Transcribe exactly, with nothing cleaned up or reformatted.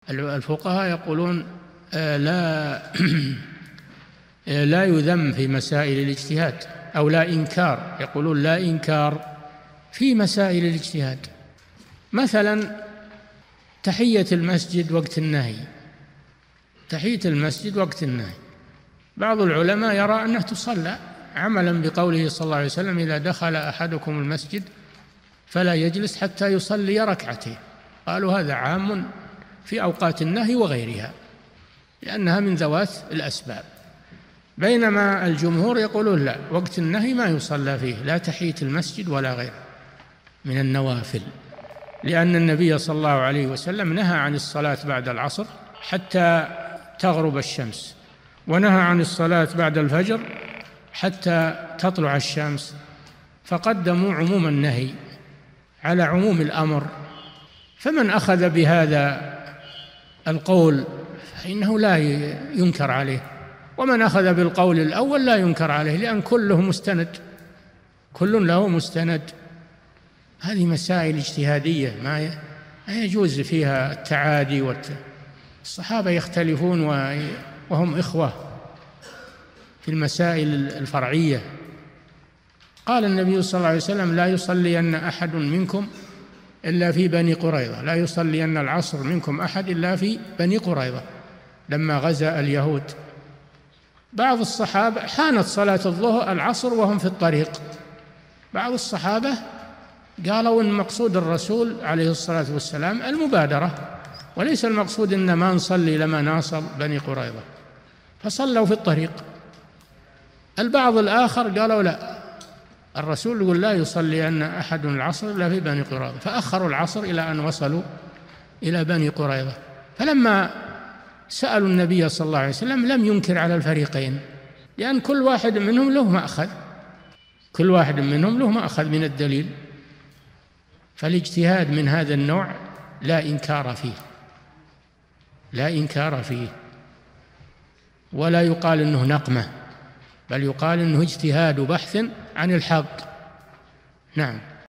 الفقهاء يقولون لا لا يذم في مسائل الاجتهاد، أو لا إنكار، يقولون لا إنكار في مسائل الاجتهاد. مثلا تحية المسجد وقت النهي، تحية المسجد وقت النهي، بعض العلماء يرى أنها تصلى عملا بقوله صلى الله عليه وسلم: إذا دخل أحدكم المسجد فلا يجلس حتى يصلي ركعتين. قالوا هذا عام في أوقات النهي وغيرها، لأنها من ذوات الأسباب. بينما الجمهور يقولون لا، وقت النهي ما يصلى فيه لا تحية المسجد ولا غيره من النوافل، لأن النبي صلى الله عليه وسلم نهى عن الصلاة بعد العصر حتى تغرب الشمس، ونهى عن الصلاة بعد الفجر حتى تطلع الشمس، فقدموا عموم النهي على عموم الأمر. فمن أخذ بهذا القول فإنه لا ينكر عليه، ومن أخذ بالقول الأول لا ينكر عليه، لأن كله مستند، كل له مستند. هذه مسائل اجتهادية ما يجوز فيها التعادي والت... الصحابة يختلفون وهم إخوة في المسائل الفرعية. قال النبي صلى الله عليه وسلم: لا يصلين أحد منكم إلا في بني قريظة، لا يصلين العصر منكم أحد إلا في بني قريظة، لما غزا اليهود. بعض الصحابة حانت صلاة الظهر العصر وهم في الطريق، بعض الصحابة قالوا إن مقصود الرسول عليه الصلاة والسلام المبادرة، وليس المقصود إن ما نصلي لما نصل بني قريظة، فصلوا في الطريق. البعض الآخر قالوا لا، الرسول يقول: لا يصلي أن أحد العصر إلا في بني قريظة، فأخروا العصر إلى أن وصلوا إلى بني قريظة. فلما سألوا النبي صلى الله عليه وسلم لم ينكر على الفريقين، لأن كل واحد منهم له مأخذ، كل واحد منهم له مأخذ من الدليل. فالاجتهاد من هذا النوع لا إنكار فيه، لا إنكار فيه، ولا يقال إنه نقمة، بل يقال إنه اجتهاد بحث عن الحق. نعم.